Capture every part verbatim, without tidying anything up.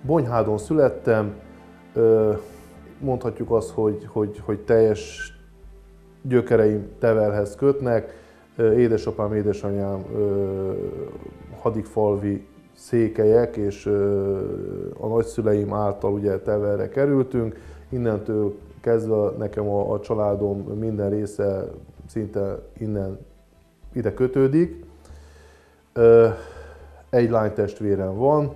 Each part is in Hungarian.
Bonyhádon születtem, mondhatjuk azt, hogy, hogy, hogy teljes gyökereim Teverhez kötnek. Édesapám, édesanyám hadikfalvi székelyek, és a nagyszüleim által ugye Teverre kerültünk. Innentől kezdve nekem a, a családom minden része szinte innen ide kötődik. Egy lánytestvérem van,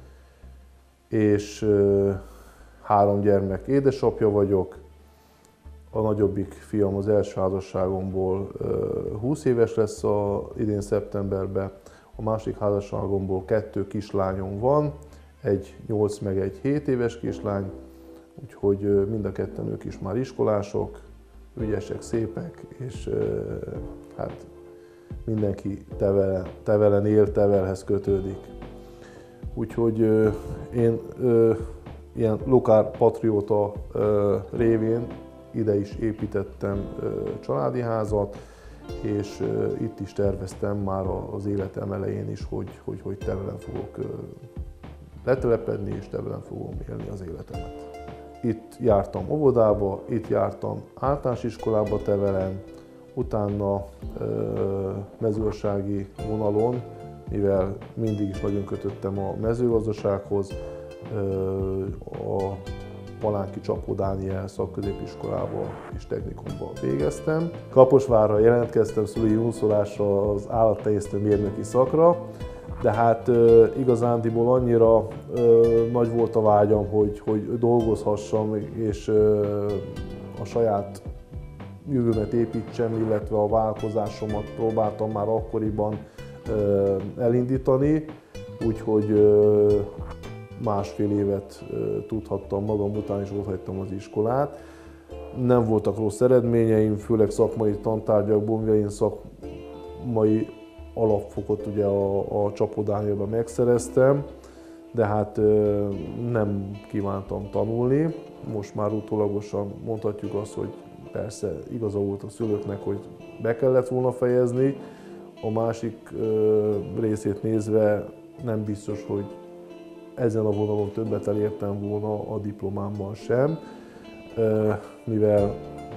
és három gyermek édesapja vagyok. A nagyobbik fiam az első házasságomból húsz éves lesz a, idén szeptemberben. A másik házasságomból kettő kislányom van, egy nyolc meg egy hét éves kislány, úgyhogy mind a ketten ők is már iskolások, ügyesek, szépek, és hát mindenki Tevelen, Tevelen él, Teverhez kötődik. Úgyhogy én ilyen lokál patrióta révén ide is építettem családi házat, és itt is terveztem már az életem elején is, hogy, hogy, hogy Tevelen fogok letelepedni, és Tevelen fogom élni az életemet. Itt jártam óvodába, itt jártam általános iskolába Tevelen, utána mezőgazdasági vonalon, mivel mindig is nagyon kötöttem a mezőgazdasághoz, a Palánki Csapó Dániel szakközépiskolába és technikumba végeztem. Kaposvárra jelentkeztem szülői unszolásra az állattenyésztő mérnöki szakra, de hát igazándiból annyira nagy volt a vágyam, hogy, hogy dolgozhassam és a saját jövőmet építsem, illetve a vállalkozásomat próbáltam már akkoriban elindítani, úgyhogy másfél évet tudhattam magam után, és otthagytam az iskolát. Nem voltak rossz eredményeim, főleg szakmai tantárgyakból, mivel én szakmai alapfokot ugye a, a Csapó Dánielben megszereztem, de hát nem kívántam tanulni. Most már utólagosan mondhatjuk azt, hogy persze igaza volt a szülőknek, hogy be kellett volna fejezni. A másik részét nézve nem biztos, hogy ezen a vonalon többet elértem volna a diplomámmal sem, mivel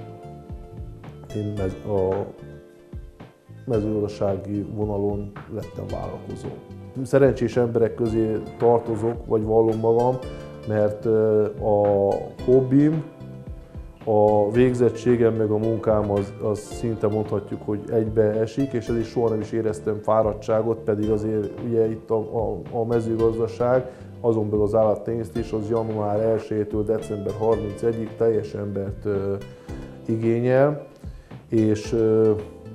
én a mezőgazdasági vonalon lettem vállalkozó. Szerencsés emberek közé tartozok, vagy vallom magam, mert a hobbim, a végzettségem meg a munkám az, az szinte mondhatjuk, hogy egybeesik, és ez is soha nem is éreztem fáradtságot, pedig azért ugye itt a, a, a mezőgazdaság, azon belül az állattenyésztés az január elsejétől december harmincegyedikéig teljes embert ö, igényel, és ö,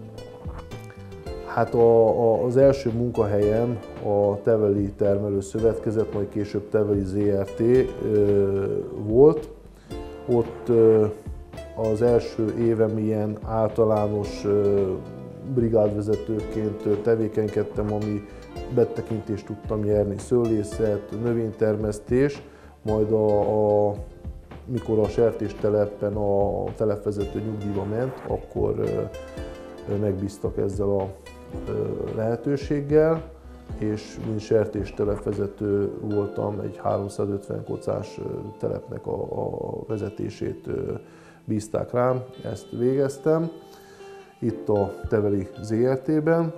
hát a, a, az első munkahelyem a Teveli Termelőszövetkezet, majd később Teveli zé er té ö, volt. Ott ö, az első évem ilyen általános ö, brigádvezetőként tevékenykedtem, ami betekintést tudtam nyerni, szőlészet, növénytermesztés, majd a, a, mikor a sertéstelepen a telepvezető nyugdíjba ment, akkor ö, megbíztak ezzel a ö, lehetőséggel, és mint sertéstelepvezető voltam, egy háromszázötven kocás telepnek a, a vezetését bízták rám, ezt végeztem itt a Teveli zé er té-ben.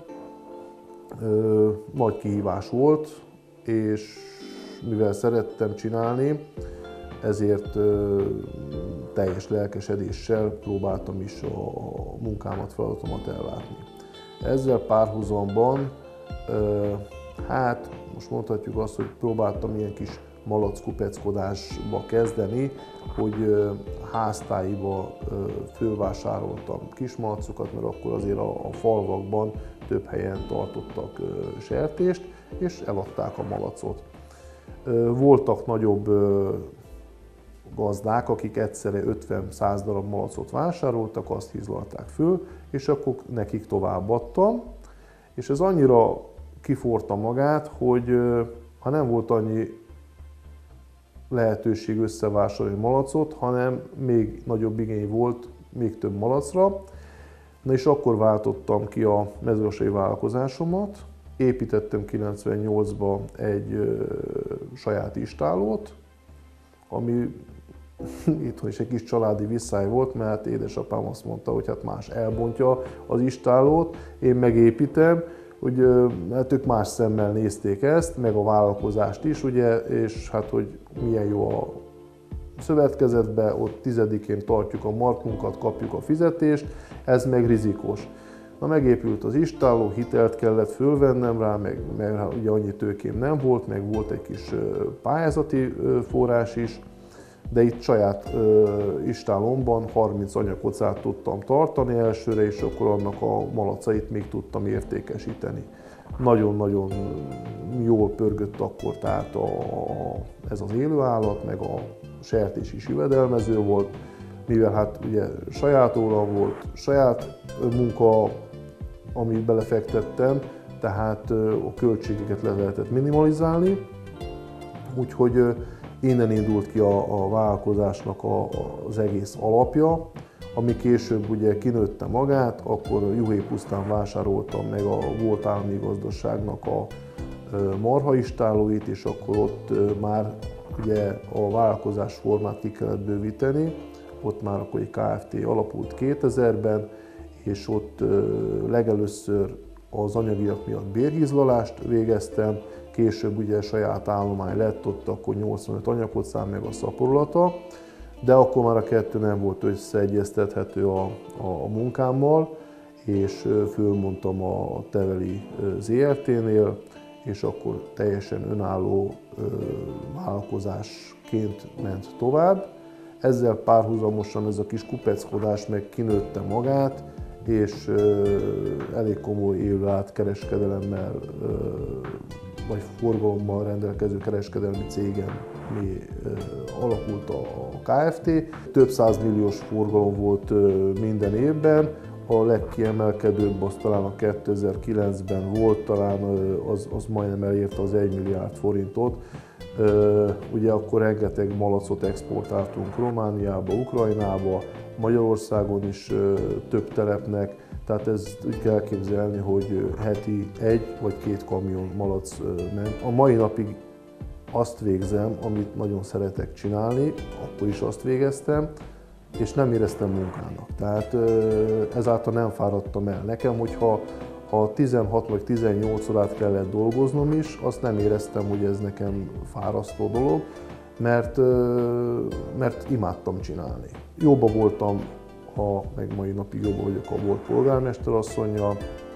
Nagy kihívás volt, és mivel szerettem csinálni, ezért teljes lelkesedéssel próbáltam is a munkámat, feladatomat ellátni. Ezzel párhuzamban, hát most mondhatjuk azt, hogy próbáltam ilyen kis malackupeckodásba kezdeni, hogy háztáiba fölvásároltam kismalacokat, mert akkor azért a, a falvakban több helyen tartottak sertést, és eladták a malacot. Voltak nagyobb gazdák, akik egyszerre ötven-száz darab malacot vásároltak, azt hizlalták föl, és akkor nekik továbbadtam. És ez annyira kiforta magát, hogy ha nem volt annyi lehetőség összevásárolni malacot, hanem még nagyobb igény volt még több malacra. Na és akkor váltottam ki a mezőgazdasági vállalkozásomat, építettem kilencvennyolcban egy ö, saját istállót, ami itthon is egy kis családi visszály volt, mert édesapám azt mondta, hogy hát más elbontja az istállót, én megépítem, hogy hát ők más szemmel nézték ezt, meg a vállalkozást is, ugye, és hát hogy milyen jó a szövetkezetbe, ott tizedikén tartjuk a markunkat, kapjuk a fizetést, ez meg rizikós. Na, megépült az istálló, hitelt kellett fölvennem rá, meg, meg ugye annyi tőkém nem volt, meg volt egy kis pályázati forrás is, de itt saját istállomban harminc anyakocát tudtam tartani elsőre, és akkor annak a malacait még tudtam értékesíteni. Nagyon-nagyon jól pörgött akkor, tehát a, ez az élőállat, meg a sertés is jövedelmező volt, mivel hát ugye saját óram volt, saját munka, amit belefektettem, tehát a költségeket le lehetett minimalizálni, úgyhogy innen indult ki a, a vállalkozásnak a, az egész alapja, ami később ugye kinőtte magát, akkor Juhé pusztán vásároltam meg a volt állami gazdaságnak a marhaistállóit, és akkor ott már ugye a vállalkozás formát ki kellett bővíteni, ott már akkor egy Kft. Alapult kétezerben, és ott legelőször az anyagiak miatt bérhízlalást végeztem, később ugye saját állomány lett, ott akkor nyolcvanöt anyakocám meg a szaporulata, de akkor már a kettő nem volt összeegyeztethető a, a, a munkámmal, és fölmondtam a Teveli zé er té-nél, és akkor teljesen önálló vállalkozásként ment tovább. Ezzel párhuzamosan ez a kis kupeckodás meg kinőtte magát, és elég komoly élőállat kereskedelemmel vagy forgalommal rendelkező kereskedelmi cégem mi alakult a Kft. Több százmilliós forgalom volt minden évben, a legkiemelkedőbb az talán a kétezer-kilencben volt, talán az, az majdnem elérte az egy milliárd forintot. Ugye akkor rengeteg malacot exportáltunk Romániába, Ukrajnába, Magyarországon is több telepnek, tehát ezt úgy kell elképzelni, hogy heti egy vagy két kamion malac ment. A mai napig azt végzem, amit nagyon szeretek csinálni, akkor is azt végeztem, és nem éreztem munkának. Tehát ezáltal nem fáradtam el. Nekem, hogyha ha tizenhat vagy tizennyolc órát kellett dolgoznom is, azt nem éreztem, hogy ez nekem fárasztó dolog, mert, mert imádtam csinálni. Jóba voltam, ha meg mai napig jóba vagyok a volt polgármesterasszonnyal.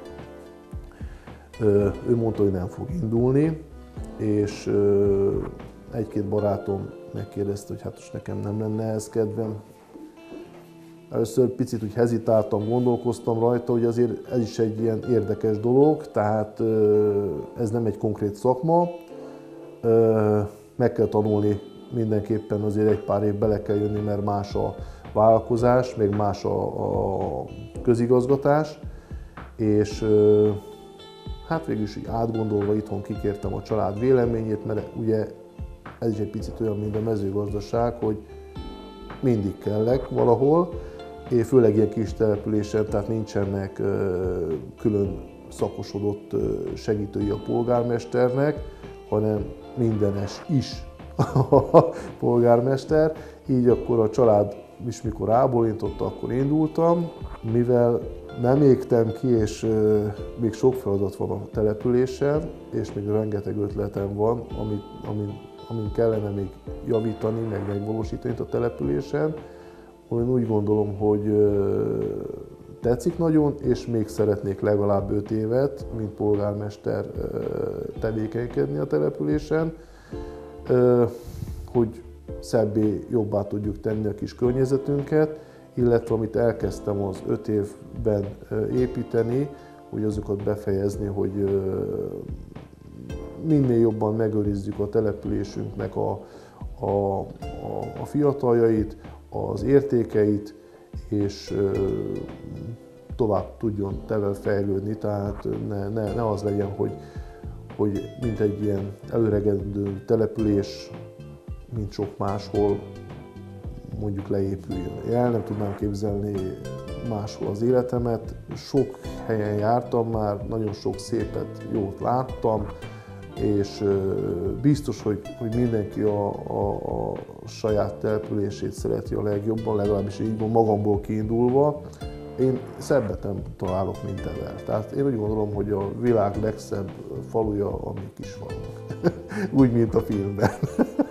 Ő mondta, hogy nem fog indulni, és egy-két barátom megkérdezte, hogy hát most nekem nem lenne ehhez kedvem. Először picit úgy hezitáltam, gondolkoztam rajta, hogy azért ez is egy ilyen érdekes dolog, tehát ez nem egy konkrét szakma. Meg kell tanulni mindenképpen, azért egy pár év bele kell jönni, mert más a vállalkozás, még más a, a közigazgatás, és hát végül is így átgondolva itthon kikértem a család véleményét, mert ugye ez is egy picit olyan, mint a mezőgazdaság, hogy mindig kellek valahol, és főleg ilyen kis településen, tehát nincsenek külön szakosodott segítői a polgármesternek, hanem mindenes is a polgármester. Így akkor a család is mikor rábólintotta, akkor indultam, mivel nem égtem ki, és még sok feladat van a településen, és még rengeteg ötletem van, amit, amin, amin kellene még javítani, meg megvalósítani a településen. Én úgy gondolom, hogy tetszik nagyon, és még szeretnék legalább öt évet, mint polgármester tevékenykedni a településen, hogy szebbé, jobbá tudjuk tenni a kis környezetünket, illetve amit elkezdtem az öt évben építeni, hogy azokat befejezni, hogy minél jobban megőrizzük a településünknek a, a, a, a fiataljait, az értékeit, és tovább tudjon Tevel fejlődni, tehát ne, ne, ne az legyen, hogy, hogy mint egy ilyen előregedő település, mint sok máshol, mondjuk leépüljön. Én el nem tudnám képzelni máshol az életemet. Sok helyen jártam már, nagyon sok szépet, jót láttam, és biztos, hogy, hogy mindenki a, a, a saját települését szereti a legjobban, legalábbis így van, magamból kiindulva. Én szebbet nem találok, mint Eger. Tehát én úgy gondolom, hogy a világ legszebb faluja a mi kis falunk. Úgy, mint a filmben.